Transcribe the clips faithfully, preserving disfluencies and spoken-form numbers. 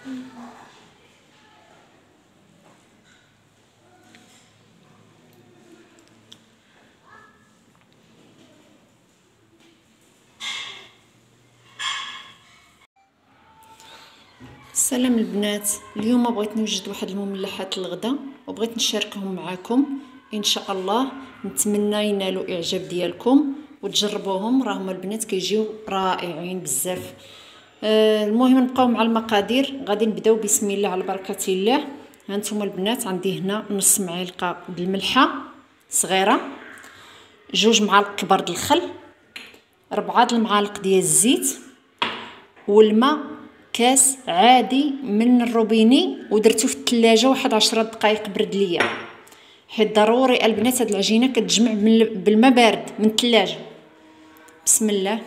السلام البنات، اليوم بغيت نوجد واحد المملحات الغدا وبغيت نشاركهم معكم ان شاء الله. نتمنى ينالوا اعجاب ديالكم وتجربوهم، راهم البنات كيجيو رائعين بزاف. آه المهم نبقاو مع المقادير. غادي نبداو بسم الله على بركه الله. هانتوما البنات عندي هنا نص معلقه د الملحه صغيره، جوج معالق كبار د الخل، ربعة د المعالق ديال الزيت، والماء كاس عادي من الروبيني ودرتو في الثلاجه واحد عشرة دقائق برد ليا، حيت ضروري البنات هاد العجينه كتجمع بالماء بارد من الثلاجه. بسم الله.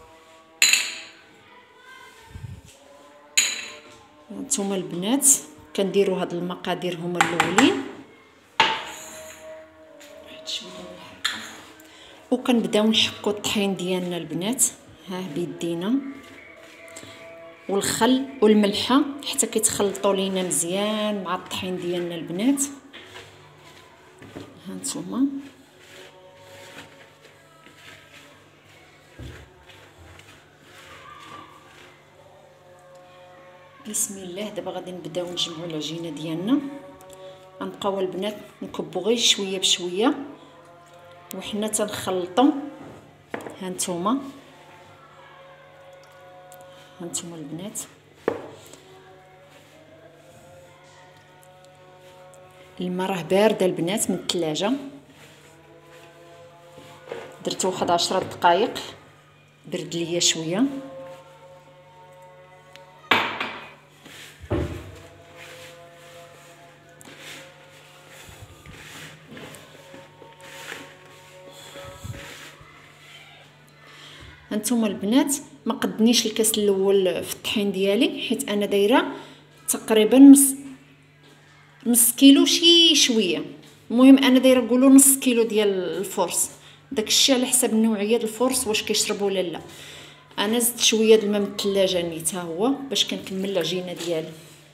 هانتوما البنات كنديروا هاد المقادير هما الاولين، واحد شويه من الحبه، وكنبداو نحكوا الطحين ديالنا البنات. ها بيدينا والخل والملحه حتى كيتخلطوا لينا مزيان مع الطحين ديالنا البنات. هانتوما بسم الله. دابا غادي نبداو نجمعوا العجينه ديالنا. غنبقاو البنات نكبوا غير شويه بشويه وحنا تنخلطوا. هانتوما هانتوما البنات الماء راه بارده البنات من الثلاجه، درت واحد عشرة دقائق برد ليا شويه. هانتوما البنات ما قدنيش الكاس الاول في الطحين ديالي حيت انا دايره تقريبا نص نص كيلو شي شويه. المهم انا دايره نقولوا نص كيلو ديال الفرص، داكشي على حسب النوعيه ديال الفرص واش كيشربوا ولا لا. انا زدت شويه د الماء من الثلاجه نيت ها هو باش كنكمل العجينه ديالي.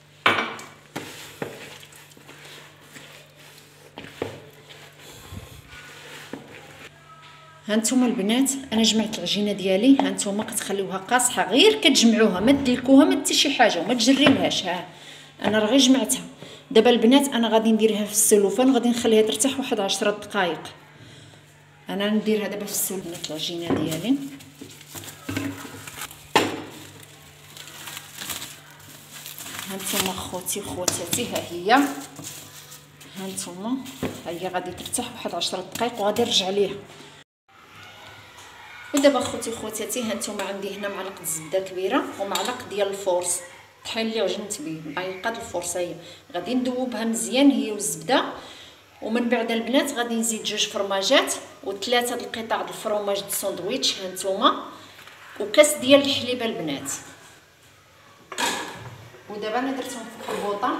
هانتوما البنات انا جمعت العجينه ديالي. هانتوما كتخليوها قاصحه، غير كتجمعوها ما تدلكوها ما دير شي حاجه وما تجريوهاش. ها انا راه غير جمعتها. دابا البنات انا غادي نديرها في السلوفان، غادي نخليها ترتاح واحد عشرة دقائق. انا نديرها دابا في السلوفان العجينه ديالي. هانتوما خوتي خواتاتي ها هي، هانتوما ها هي غادي ترتاح واحد عشرة دقائق وغادي نرجع ليها. ودابا خوتي خواتاتي هانتوما عندي هنا معلقه زبده كبيره ومعلقه ديال الفورص الطحين اللي عجنت به، معلقه الفورصه هي غادي ندوبها مزيان هي والزبده. ومن بعد البنات غادي نزيد جوج فرماجات وثلاثه د القطع د الفرماج د الساندويتش هانتوما، وكاس ديال الحليب البنات. ودابا انا درتهم في البوطه.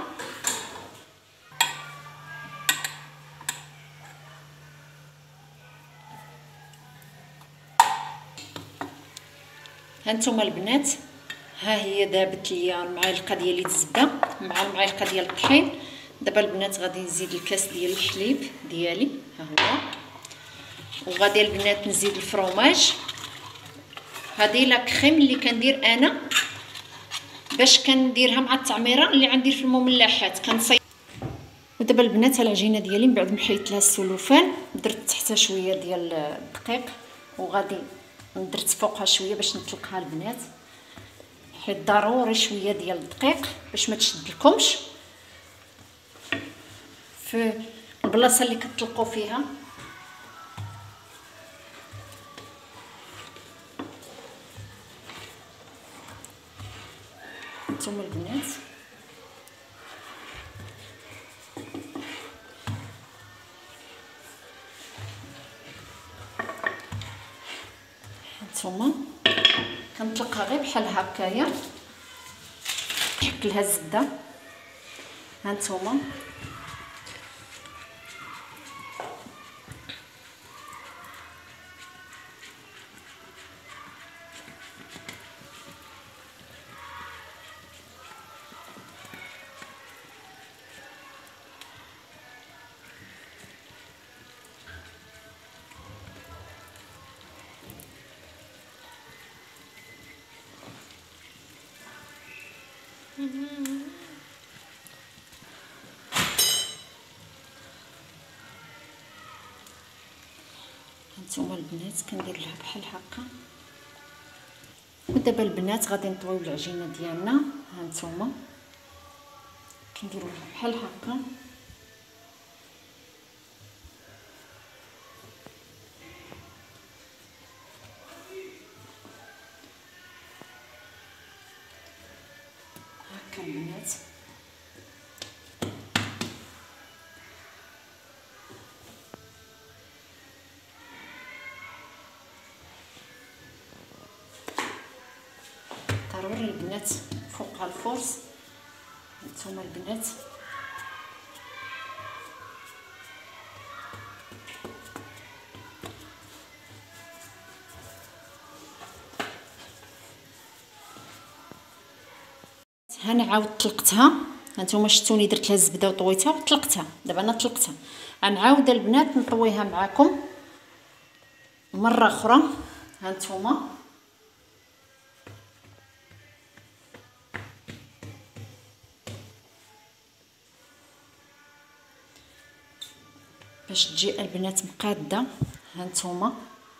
هانتوما البنات ها هي دابت ليا المعلقه ديالي الزبده مع المعلقه ديال الطحين. دابا البنات غادي نزيد الكاس ديال الحليب ديالي ها هو، وغادي البنات نزيد الفرماج. هذه لا كريم اللي كندير انا باش كنديرها مع التعميره اللي غندير في المملحات كنصي. ودابا البنات العجينه ديالي من بعد ما حيت لها السلوفان درت تحتها شويه ديال الدقيق وغادي درت فوقها شويه باش نطلقها البنات، حيت ضروري شويه ديال الدقيق باش ما تشدلكمش في البلاصه اللي كتطلقوا فيها. نتوما البنات هانتوما كنطلقها غير بحال هكايا، نحك لها الزبده. هانتوما هانتوما البنات كندير لها بحال هكا. ودابا البنات غادي نطويو العجينه ديالنا. هانتوما كنديروا لها بحال هكا. هكا البنات ضروري البنات فوقها الفرص. هانتوما البنات هنعاود طلقتها. هانتوما شفتوني درت لها الزبده وطويتها وطلقتها. دابا انا طلقتها غنعاود البنات نطويها معكم مره اخرى. هانتوما باش تجي البنات مقاده. هانتوما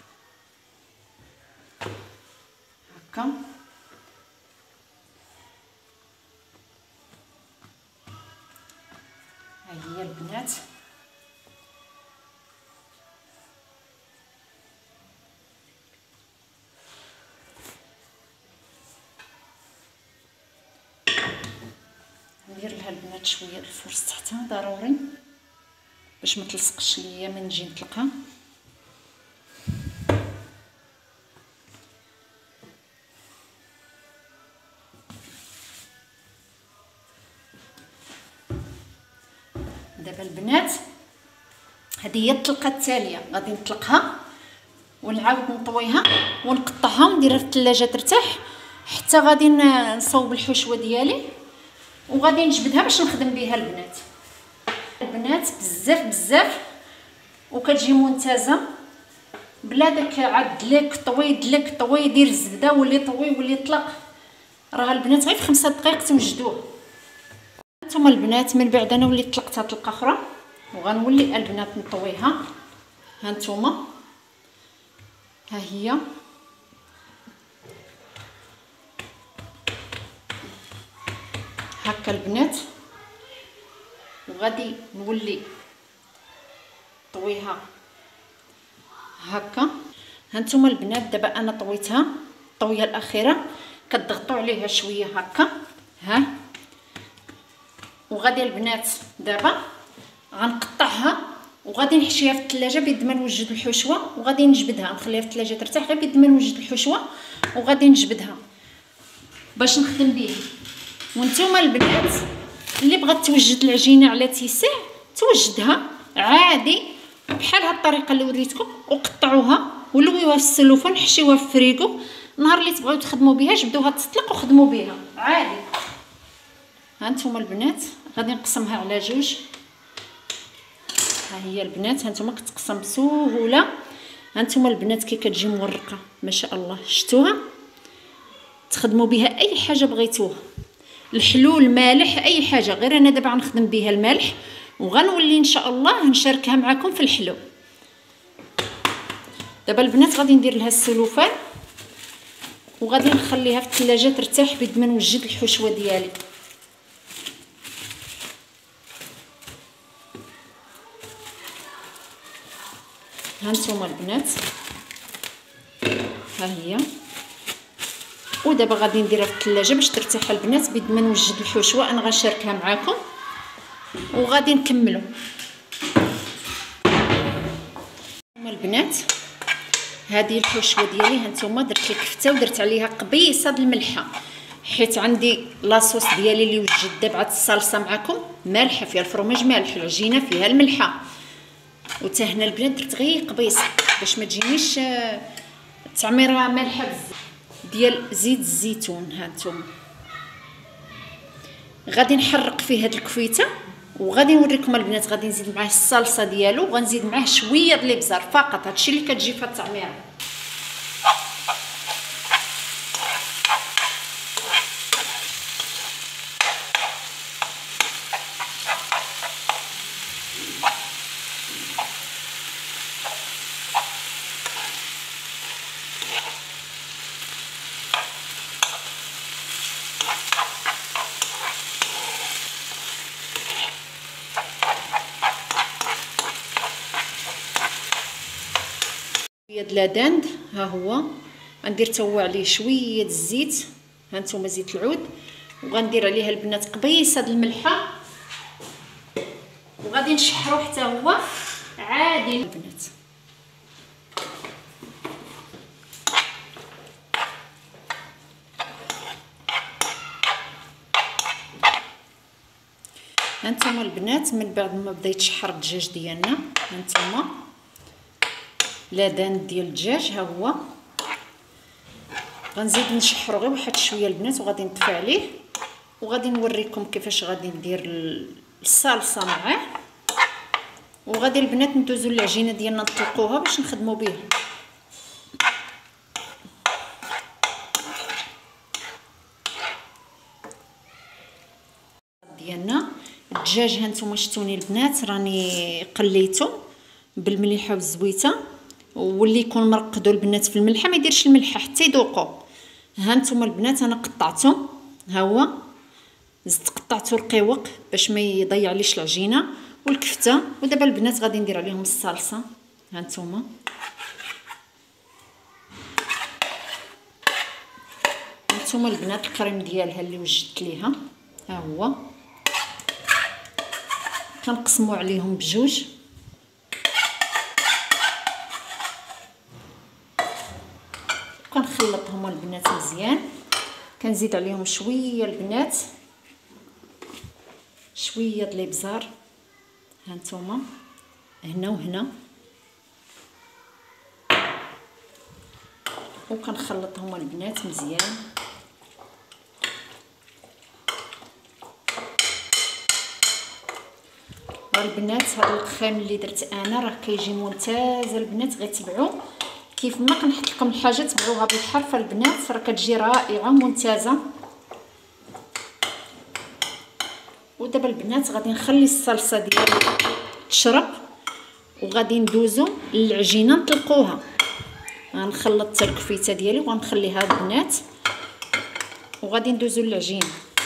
هكا ها هي البنات. ندير لها البنات شويه الفرص تحتها ضروري باش ما تلصقش ليا من نجي نطلقها. دابا البنات هذه هي الطلقه التاليه. غادي نطلقها ونعاود نطويها ونقطعها ونديرها في الثلاجه ترتاح حتى غادي نصوب الحشوه ديالي وغادي نجبدها باش نخدم بها البنات. البنات بزاف بزاف وكتجي ممتازه بلا داك عاد لك طوي دلك طوي دير الزبده ولي طوي ولي طلق. راه البنات غير في خمسة دقائق توجدوه. نتوما البنات من بعد انا وليت طلقتها طلقه اخرى وغنولي البنات نطويها. هانتوما ها هي هكا البنات وغادي نولي طويها هكا. هانتوما البنات دابا انا طويتها الطويه الاخيره كتضغطوا عليها شويه هكا. ها وغادي البنات دابا غنقطعها وغادي نحشيها في الثلاجه بيد ما نوجد الحشوه وغادي نجبدها نخليها في الثلاجه ترتاح غير بيد ما نوجد الحشوه وغادي نجبدها باش نخدم بها. وانتوما البنات اللي بغات توجد العجينه على اتساع توجدها عادي بحال هاد الطريقه اللي وريتكم وقطعوها ولويوها في السلوفان حشيوها في الفريغو. نهار اللي تبغيو تخدموا بها جبدوها تطلق وخدموا بها عادي. هانتوما البنات غادي نقسمها على جوج. ها هي البنات هانتوما كتقسم بسهوله. هانتوما البنات كي كتجي مورقه ما شاء الله شفتوها تخدموا بها اي حاجه بغيتوها الحلول مالح اي حاجه. غير انا دابا غنخدم بها المالح وغنولي ان شاء الله نشاركها معكم في الحلو. دابا البنات غادي ندير لها السلوفان وغادي نخليها في الثلاجه ترتاح بيد ما نوجد الحشوه ديالي. هانتوما البنات ها هي ودابا غادي نديرها في الثلاجه باش ترتاح البنات بيد ما نوجد الحشوه. انا غنشاركها معكم وغادي نكملوا. هانتوما البنات هذه الحشوه ديالي. هانتوما درت الكفته ودرت عليها قبيصه د الملحه حيت عندي لاصوص ديالي اللي وجد دابا عاد الصلصه معكم مالحه فيها الفرماج مالح العجينه فيها الملحه وتا هنا البنات درت غير قبيصه باش ما تجينيش التعميره مالحه بزاف ديال زيت الزيتون. هانتوما غادي نحرق فيه هاد الكفيته وغادي نوريكم البنات. غادي نزيد معاه الصلصه ديالو وغنزيد معاه شويه د الابزار فقط. هادشي اللي كتجي في التعميره. د لاداند ها هو. غندير تا هو عليه شويه الزيت، ها نتوما زيت العود، وغندير عليها البنات قبيصه د الملحه، وغادي نشحرو حتى هو عادي البنات. هانتوما البنات من بعد ما بدا يتشحر الدجاج ديالنا، هانتوما لادان ديال الدجاج ها هو. غنزيد نشحرو غير واحد شويه البنات، وغادي نطفي عليه، وغادي نوريكم كيفاش غادي ندير الصلصه معاه. وغادي البنات ندوزو العجينه ديالنا نطلقوها باش نخدمو بها. ديالنا الدجاج هانتوما شفتوني البنات راني قليته بالمليحه والزويته، واللي يكون مرقدو البنات في الملحه ما يديرش الملحه حتى يذوقوا. هانتوما البنات انا قطعته ها هو، زدت قطعته رقيوق باش ما يضيعليش العجينه والكفته. ودابا البنات غادي ندير عليهم الصلصه. هانتوما هانتوما البنات الكريم ديالها اللي وجدت ليها ها هو، كنقسموا عليهم بجوج. كنخلطهم البنات مزيان، كنزيد عليهم شويه البنات شويه د الابزار، هانتوما هنا وهنا، وكنخلطهم البنات مزيان. البنات هذا الخام اللي درت انا راه كيجي ممتاز البنات، غير تبعوا كيف ما كنحط لكم الحاجه تبعوها بالحرف البنات، راه كتجي رائعه ممتازه. ودابا البنات غادي نخلي الصلصه ديالي تشرب، وغادي ندوزو للعجينه نطلقوها. غنخلط حتى الكفيته ديالي وغنخليها البنات، وغادي ندوزو للعجينه.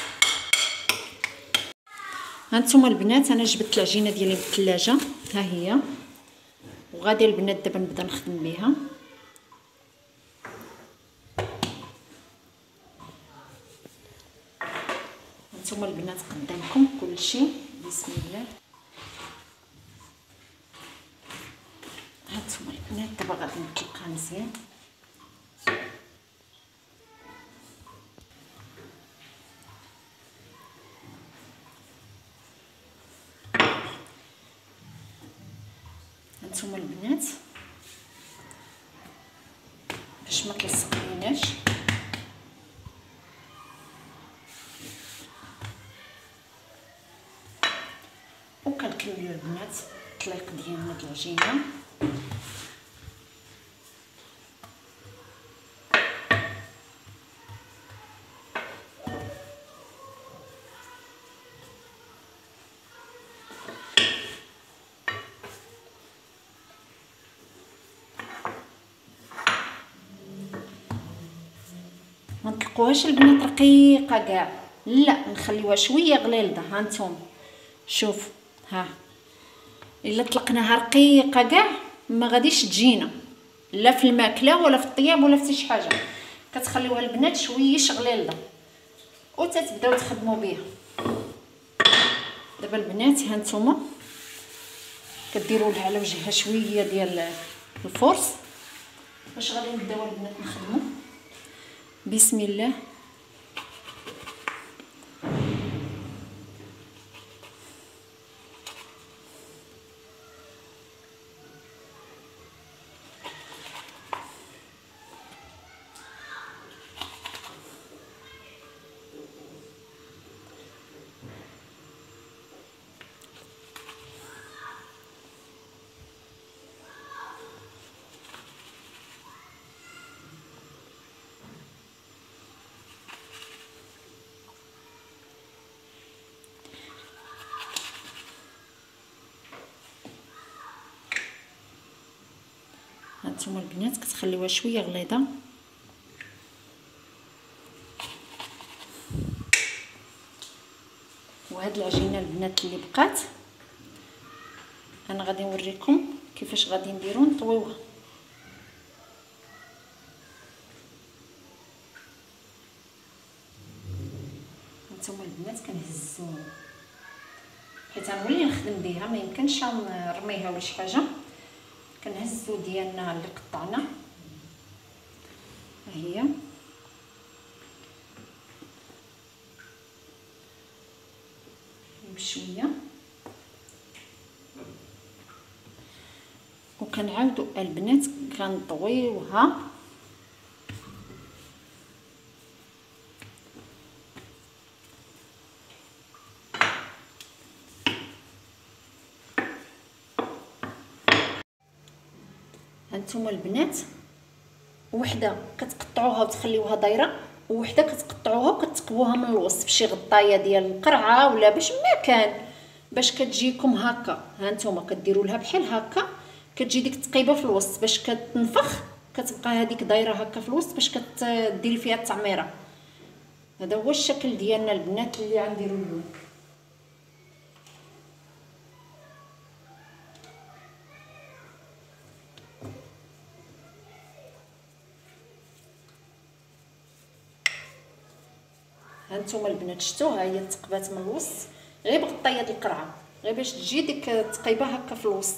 هانتوما البنات انا جبت العجينه ديالي من الثلاجه ها هي، وغادي البنات دابا نبدا نخدم بها. هانتوما البنات قدامكم كلشي، بسم الله. هانتوما البنات دابا غادي نطلقها مزيان. هانتوما البنات باش ما تلصقنيناش وكنكملوا البنات الطليق ديالنا د العجينه. ما نطلقوهاش البنات رقيقه كاع، لا نخليوها شويه غليظه. هانتوما شوف ها، الا طلقناها رقيقه كاع ما غاديش تجينا لا في الماكله ولا في الطياب ولا في شي حاجه. كتخليوها البنات شويه غليظه وتتبداو تخدموا بها. دابا البنات هانتوما كديروا لها على وجهها شويه ديال الفرص باش غادي نبداو البنات نخدموا. بسم الله. هانتوما البنات كتخليوها شويه غليظه. وهاد العجينه البنات اللي بقات انا غادي نوريكم كيفاش غادي نديرو نطويوها. هانتوما البنات كنهزوهم حيت غنولي نخدم بها، ما يمكنش نرميها ولا شي حاجه. كنهزو ديالنا اللي قطعنا، ها هي بشويه، وكنعاودوا البنات كنطويوها هانتوما البنات. وحده كتقطعوها وتخليوها دايره، وحده كتقطعوها وكتقبوها من الوسط بشي غطايه ديال القرعه ولا باش ما كان باش كتجيكم هكا. هانتوما كديروا لها بحال هكا، كتجي ديك التقيبه في الوسط باش كتنفخ، كتبقى هذيك دايره هكا في الوسط باش كديري فيها التعميره. هذا هو الشكل ديالنا البنات اللي غنديروا اليوم. هانتوما البنات شفتوا، ها هي تقبات من الوسط غير بغطايه د القرعه، غير باش تجي ديك التقيبه هكا في الوسط.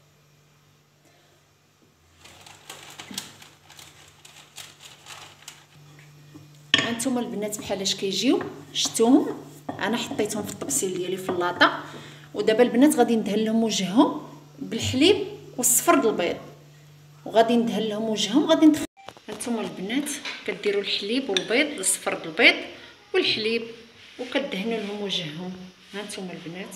هانتوما البنات بحالاش كيجيو شفتوهم، انا حطيتهم في الطبسيل ديالي في اللاطه. ودابا البنات غادي ندهن لهم وجههم بالحليب والصفر د البيض، وغادي ندهن لهم وجههم. غادي ندخل هانتوما البنات كديروا الحليب والبيض، الصفر د البيض والحليب، وكدهنوا لهم وجههم. هانتوما البنات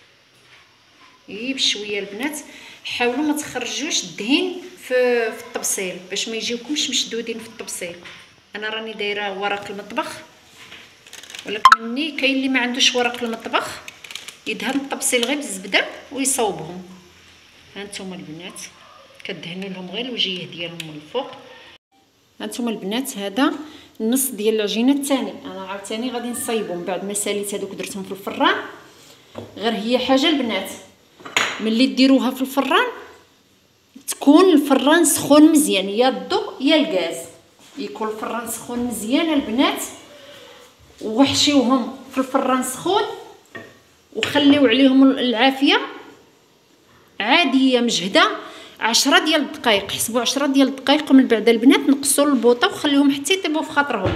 يي بشويه البنات، حاولوا ما تخرجوش الدهين في في الطبسيل باش ما يجيوكمش مشدودين في الطبسيل. انا راني دايره ورق المطبخ، ولكن مني كاين اللي ما عندوش ورق المطبخ يدهن الطبسيل غير بالزبده ويصاوبهم. هانتوما البنات كدهنوا لهم غير الوجيه ديالهم من الفوق. هانتوما البنات هذا النص ديال العجينه الثاني، انا عاوتاني غادي نصايبهم بعد ما ساليت هذوك درتهم في الفران. غير هي حاجه البنات، ملي ديروها في الفران تكون الفران سخون مزيان، يا الضوء يا الغاز، يكون الفران سخون مزيان البنات. وحشيوهم في الفران سخون وخليو عليهم العافيه عاديه مجهده عشرة ديال الدقائق. حسبوا عشرة ديال الدقائق، ومن بعد البنات نقصوا البوطه وخليوهم حتى يطيبوا في خاطرهم.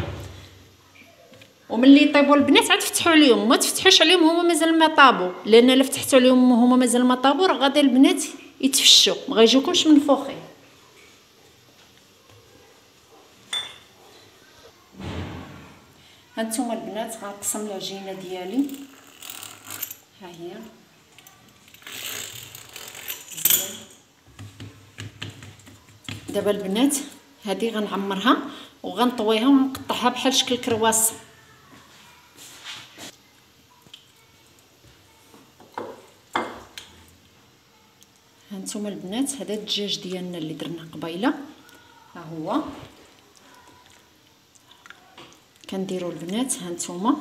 وملي يطيبوا البنات عاد فتحوا عليهم، ما تفتحوش عليهم هما مازال ما طابوا، لان الا فتحتوا عليهم هما مازال ما طابوا راه غادي البنات يتفشوا، ما غيجيوكمش منفوخين. هانتوما البنات غنقسم العجينه ديالي، ها هي مزيان. دابا البنات هذه غنعمرها وغنطويها ونقطعها بحال شكل كرواس. هانتوما البنات هذا الدجاج ديالنا اللي درنا قبيله، ها هو كنديروا البنات. هانتوما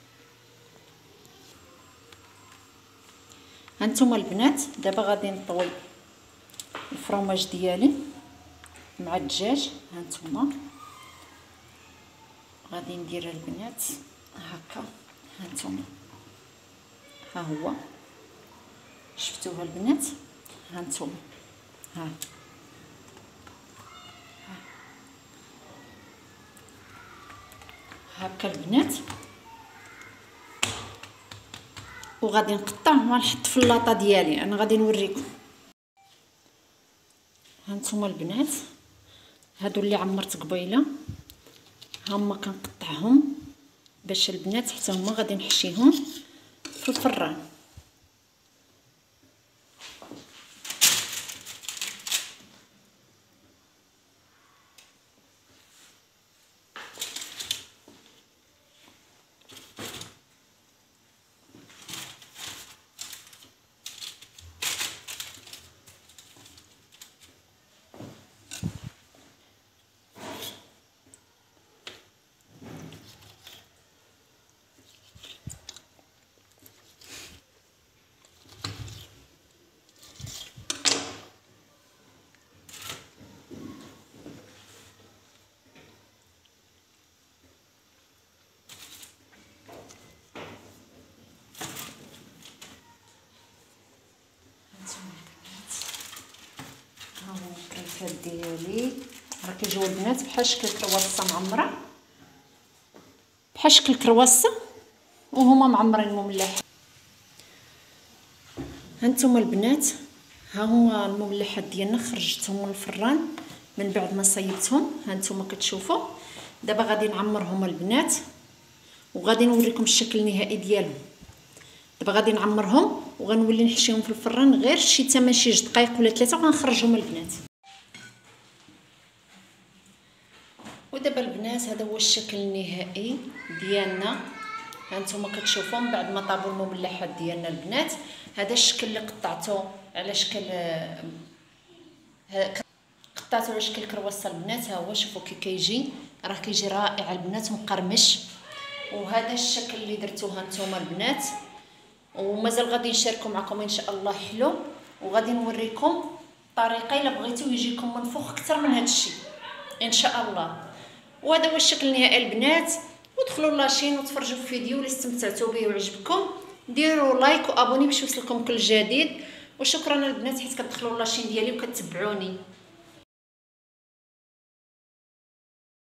هانتوما البنات دابا غادي نطوي الفرماج ديالي مع الدجاج. هانتوما غادي ندير البنات هكا، هانتوما ها هو شفتوها البنات. هانتوما ها هكا البنات، وغادي نقطع ونحط في اللاطه ديالي. انا غادي نوريكم. هانتوما البنات هادو اللي عمرت قبيله هما كنقطعهم باش البنات حتى هما غادي نحشيهم في الفران. المملحات ديالي راه كيجيو البنات بحال شكل كرواسه معمره، بحال شكل كرواسه وهما معمرين المملحات. هانتوما البنات ها هما المملحات ديالنا خرجتهم من الفران من بعد ما صيبتهم. هانتوما كتشوفوا دابا غادي نعمرهم البنات وغادي نوريكم الشكل النهائي ديالهم. دابا غادي نعمرهم وغنولي نحشيهم في الفران غير شي ثمانية شي جوج دقائق ولا ثلاثه وغنخرجهم البنات. ودابا البنات هذا هو الشكل النهائي ديالنا. هانتوما كتشوفوا من بعد ما طابوا المملحات ديالنا البنات هذا الشكل اللي قطعته على شكل قطعته على شكل كرواسه البنات. ها هو شوفوا كي كيجي راه كيجي رائع البنات مقرمش. وهذا الشكل اللي درتوها نتوما البنات ومازال غادي نشاركو معكم ان شاء الله حلو وغادي نوريكم طريقه الا بغيتو يجيكم منفوخ اكثر من هذا الشيء ان شاء الله. وهذا هو الشكل النهائي البنات. ودخلوا لاشين وتفرجوا في الفيديو اللي استمتعتوا به وعجبكم، ديروا لايك وابوني باش يوصلكم كل جديد. وشكرا البنات حيت كتدخلوا لاشين ديالي وكتبعوني.